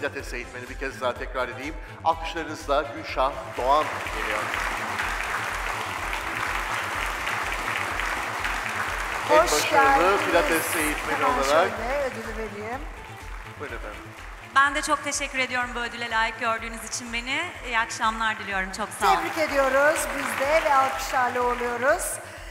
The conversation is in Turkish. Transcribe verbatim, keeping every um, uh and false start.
pilates eğitmeni. Bir kez daha tekrar edeyim. Alkışlarınızla Gülşah Doğan geliyor. En Hoş başarılı geldiniz. pilates eğitmeni Hemen olarak. şöyle ödülü vereyim. Buyurun efendim. Ben de çok teşekkür ediyorum bu ödüle layık gördüğünüz için beni. İyi akşamlar diliyorum. Çok sağ olun. Tebrik ediyoruz biz de ve alkışlarla uğurluyoruz.